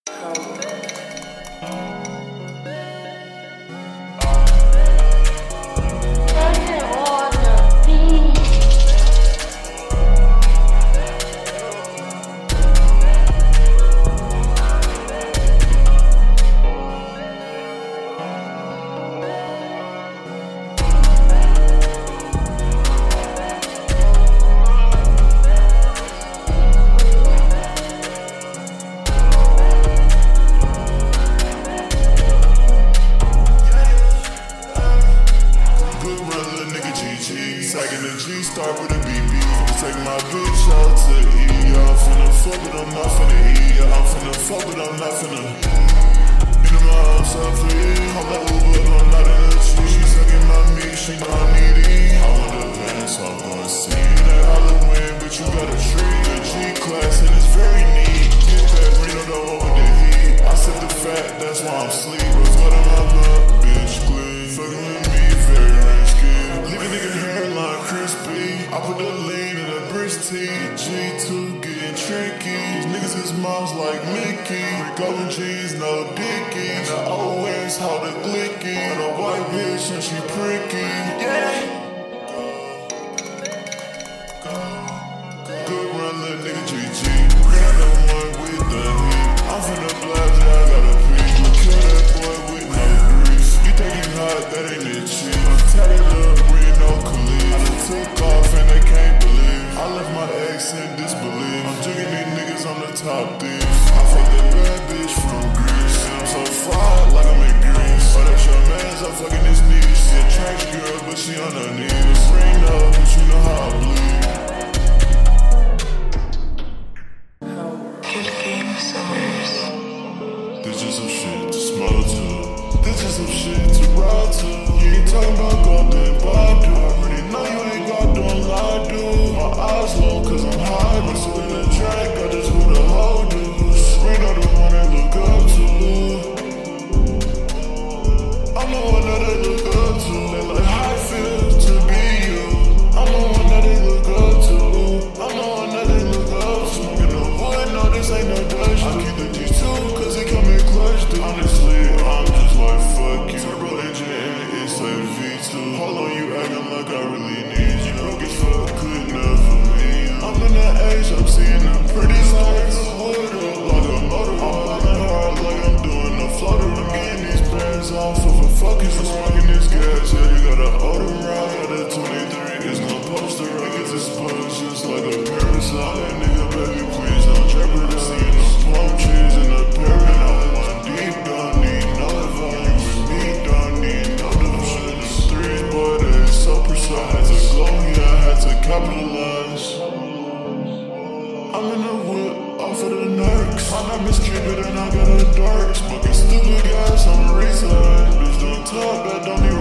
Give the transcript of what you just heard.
Sagging the G, start with a BB. Take my bitch out to E. Yeah, I'm finna fuck, but I'm not finna eat. Yeah, I'm finna fuck, but I'm not finna. In my house, I flee. I'm like Uber, but I'm not in the tree. She sucking my meat, she know I need it. I want the van, so I'm gonna see. That Halloween, but you got a tree. The G-class, and it's very neat. Get that Reno, the one with the heat. I said the fat, that's why I'm sleep. What's what in my blood, bitch, glee. Fucking with me, very risky. Leave a nigga hairline crispy. I put the lean in a brisk tee. G2 getting tricky. These niggas his moms like Mickey. Golden G's, no dicky. And the OS, how the glicky. And a white bitch and she pricky. Yeah. Good run, little nigga GG. Grab that one with the heat. I'm finna blast it, I gotta pee. Kill that boy with no grease. You think he hot, that ain't it cheap. I'm tatted up, Reno Khalid. I done took off and they can't believe. I left my ex in disbelief. I'm jigging these niggas on the top thieves. I fucked that bad bitch from Greece. And I'm so fried like I'm in Greece. Oh, that's your man's, I'm fucking his knees. She a trash girl, but she on her knees. Reno, but you know how I bleed. This is some shit to smile to. This is some shit to ride to. You ain't talking about golden Badu. I already know you ain't got don't lie, dude. My eyes low cause I'm high. But so in the drink, I just who the hoe dudes. Reno the one they look up to. I'm the one that they look up to. They like how it feels to be you. I'm the one that they look up to. I'm the one that they look up to. Smoking no wood, no this ain't no Dutch. I keep the G2 cause it come in clutch, dude. Honestly, I'm just like fuck you. Turbo engine and it's a V2. Hold on, you acting like I really need you. Broke as fuck, good enough for me. I'm in that age, I'm seeing them pretty lights. Wood up like a motor. I'm falling hard like I'm doing a flutter. I'm getting these bands off of a fucking for smoking this gas. Yeah, you got an auto ride. Got a 23, it's no poster. I get this buzz just like a parasite. That nigga, baby, please don't jeopardize. Seeing them palm trees in the paradise. One deep, don't need no advice. You with me, don't need no device. Threes, boy, they so precise. I had to glow, yeah, I had to capitalize. I'm in the whip, off of the nerds. I'm not Miss Cupid and I got a dark. Smoking stupid gas on the reason. Bitch don't talk, that don't even